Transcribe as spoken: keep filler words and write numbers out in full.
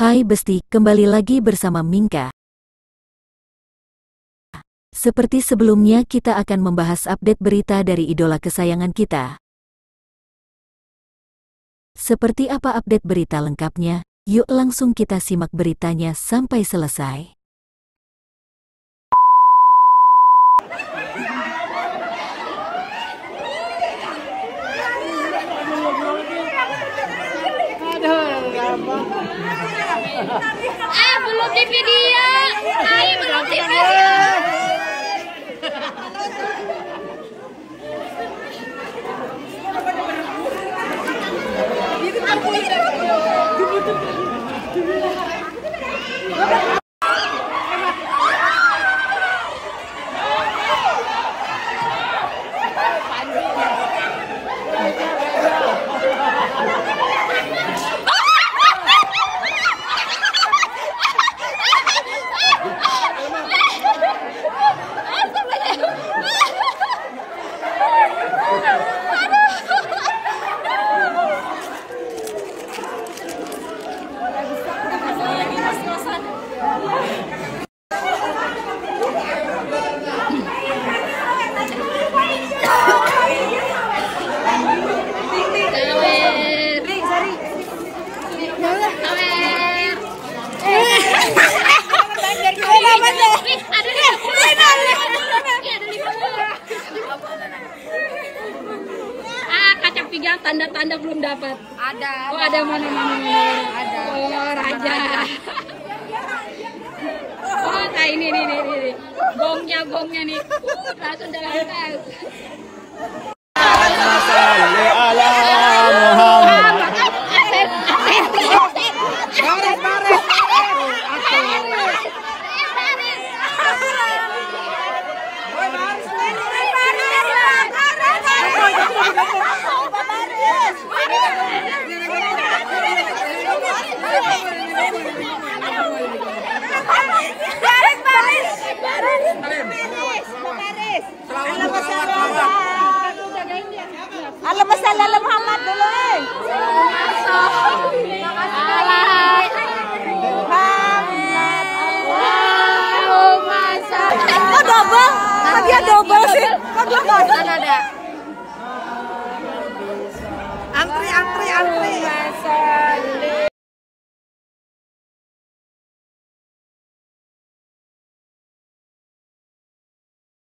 Hai Besti, kembali lagi bersama Mingka. Seperti sebelumnya, kita akan membahas update berita dari idola kesayangan kita. Seperti apa update berita lengkapnya? Yuk langsung kita simak beritanya sampai selesai. Ah, belum di video. Ayo belum di video. Ah, kaca pigang tanda-tanda belum dapat. Ada. Oh, ada mana mana mana. Ada. Oh, raja. Oh, nah ini nih nih nih. Gongnya gongnya nih. Uh, langsung jalan tas. Salli ala Muhammad. Baris, baris. Alamat salam Muhammad dulu eh. Oh double, kok dia double sih? Kok double? Ada.